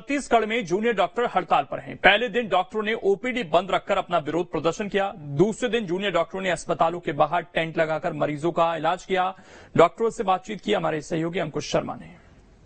छत्तीसगढ़ में junior doctor हड़ताल पर हैं। पहले दिन डॉक्टरों ने ओपीडी बंद रखकर अपना विरोध प्रदर्शन किया। दूसरे दिन जूनियर डॉक्टरों ने अस्पतालों के बाहर टेंट लगाकर मरीजों का इलाज किया। डॉक्टरों से बातचीत की हमारे सहयोगी अंकुश शर्मा ने।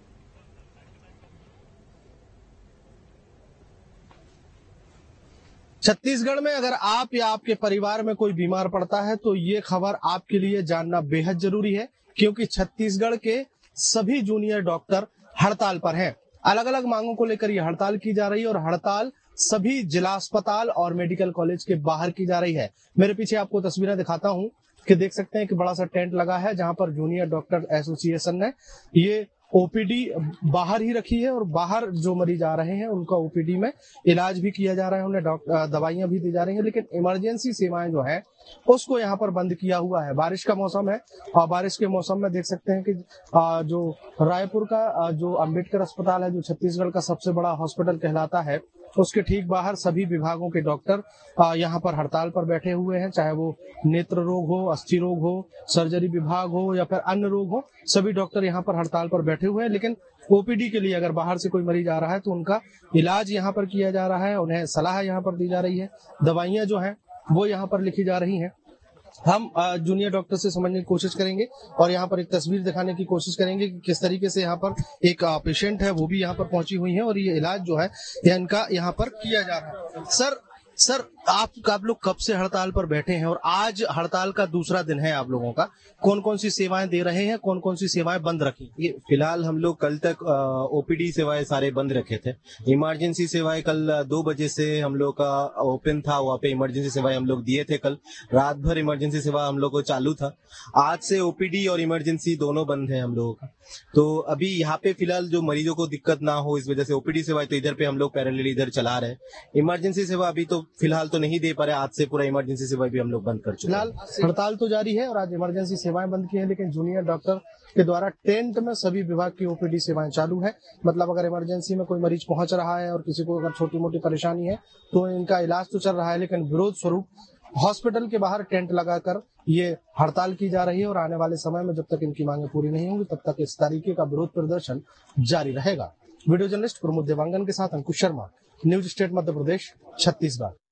छत्तीसगढ़ में अगर आप या आपके परिवार में कोई बीमार पड़ता है तो ये खबर आपके लिए जानना बेहद जरूरी है, क्योंकि छत्तीसगढ़ के सभी जूनियर डॉक्टर हड़ताल पर हैं। अलग अलग मांगों को लेकर ये हड़ताल की जा रही है और हड़ताल सभी जिला अस्पताल और मेडिकल कॉलेज के बाहर की जा रही है। मेरे पीछे आपको तस्वीरें दिखाता हूं कि देख सकते हैं कि बड़ा सा टेंट लगा है, जहां पर जूनियर डॉक्टर एसोसिएशन ने ये ओपीडी बाहर ही रखी है और बाहर जो मरीज आ रहे हैं उनका ओपीडी में इलाज भी किया जा रहा है, उन्हें दवाइयां भी दी जा रही हैं, लेकिन इमरजेंसी सेवाएं जो है उसको यहाँ पर बंद किया हुआ है। बारिश का मौसम है और बारिश के मौसम में देख सकते हैं कि जो रायपुर का जो अंबेडकर अस्पताल है, जो छत्तीसगढ़ का सबसे बड़ा हॉस्पिटल कहलाता है, उसके ठीक बाहर सभी विभागों के डॉक्टर यहाँ पर हड़ताल पर बैठे हुए हैं। चाहे वो नेत्र रोग हो, अस्थि रोग हो, सर्जरी विभाग हो या फिर अन्य रोग हो, सभी डॉक्टर यहाँ पर हड़ताल पर बैठे हुए हैं। लेकिन ओपीडी के लिए अगर बाहर से कोई मरीज आ रहा है तो उनका इलाज यहाँ पर किया जा रहा है, उन्हें सलाह यहाँ पर दी जा रही है, दवाइयां जो है वो यहाँ पर लिखी जा रही हैं। हम जूनियर डॉक्टर से समझने की कोशिश करेंगे और यहाँ पर एक तस्वीर दिखाने की कोशिश करेंगे कि किस तरीके से यहाँ पर एक पेशेंट है वो भी यहाँ पर पहुंची हुई है और ये इलाज जो है इनका यहाँ पर किया जा रहा है। सर आप लोग कब से हड़ताल पर बैठे हैं और आज हड़ताल का दूसरा दिन है आप लोगों का, कौन कौन सी सेवाएं दे रहे हैं, कौन कौन सी सेवाएं बंद रखी? ये फिलहाल हम लोग कल तक ओपीडी सेवाएं सारे बंद रखे थे। इमरजेंसी सेवाएं कल 2 बजे से हम लोग का ओपन था, वहाँ पे इमरजेंसी सेवाएं हम लोग दिए थे। कल रात भर इमरजेंसी सेवा हम लोग को चालू था। आज से ओपीडी और इमरजेंसी दोनों बंद है हम लोगों का। तो अभी यहाँ पे फिलहाल जो मरीजों को दिक्कत ना हो इस वजह से ओपीडी सेवा तो इधर पे हम लोग पैरेलल इधर चला रहे हैं। इमरजेंसी सेवा अभी तो फिलहाल तो नहीं दे पा रहे, आज से पूरा इमरजेंसी सेवा भी हम लोग बंद कर चुके हैं। फिलहाल हड़ताल तो जारी है और आज इमरजेंसी सेवाएं बंद की है, लेकिन जूनियर डॉक्टर के द्वारा टेंट में सभी विभाग की ओपीडी सेवाएं चालू है। मतलब अगर इमरजेंसी में कोई मरीज पहुंच रहा है और किसी को अगर छोटी मोटी परेशानी है तो इनका इलाज तो चल रहा है, लेकिन विरोध स्वरूप हॉस्पिटल के बाहर टेंट लगाकर ये हड़ताल की जा रही है और आने वाले समय में जब तक इनकी मांगे पूरी नहीं होंगी तब तक इस तरीके का विरोध प्रदर्शन जारी रहेगा। वीडियो जर्नलिस्ट प्रमोद देवांगन के साथ अंकुश शर्मा, न्यूज स्टेट मध्य प्रदेश, छत्तीसगढ़।